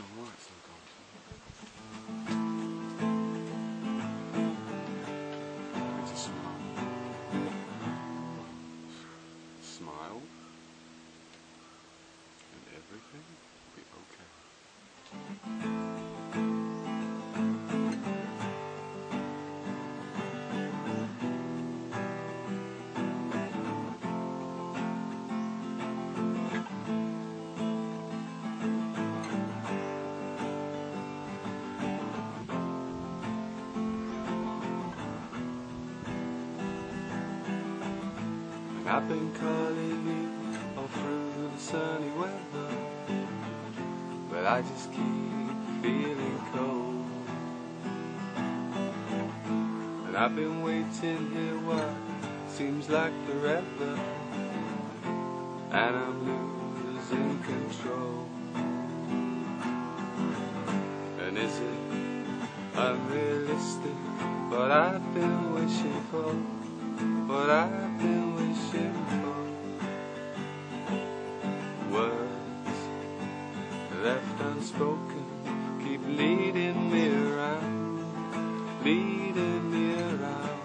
Alright, so it's a smile. Smile, and everything will be okay. I've been calling you all through the sunny weather, but I just keep feeling cold. And I've been waiting here what seems like forever, and I'm losing control. And is it unrealistic what I've been wishing for? What I've been wishing for, words left unspoken keep leading me around, leading me around.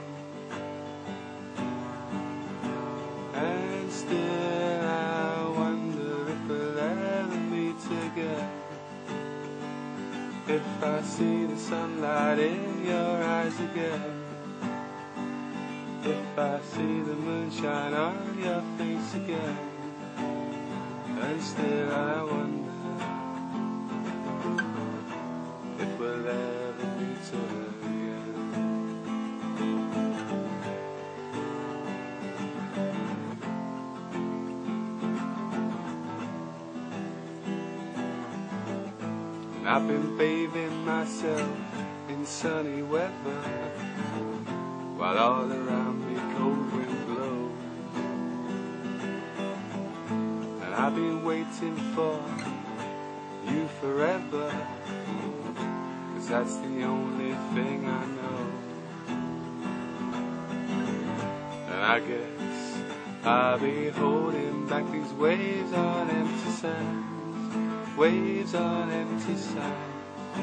And still I wonder if we'll ever meet again, if I see the sunlight in your eyes again, if I see the moonshine on your face again. And still I wonder if we'll ever meet again. And I've been bathing myself in sunny weather, while all around me cold wind blows. And I've been waiting for you forever, 'cause that's the only thing I know. And I guess I'll be holding back these waves on empty sands, waves on empty sands.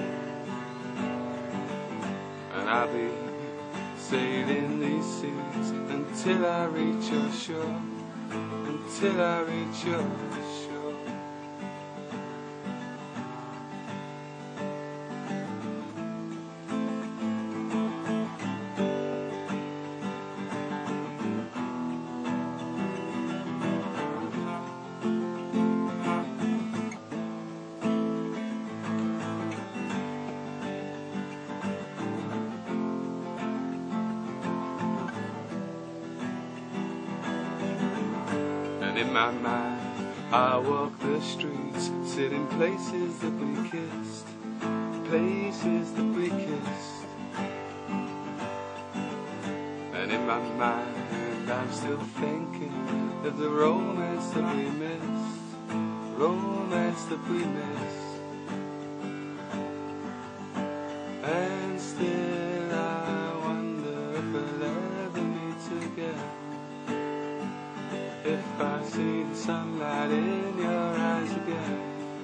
And I'll be sailing these seas until I reach your shore, until I reach your shore. In my mind, I walk the streets, sit in places that we kissed, places that we kissed. And in my mind, I'm still thinking of the romance that we missed, romance that we missed. And still I wonder if we'll ever meet again, if I see the sunlight in your eyes again,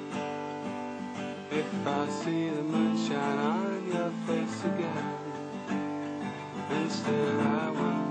if I see the moonshine on your face again. And still I wonder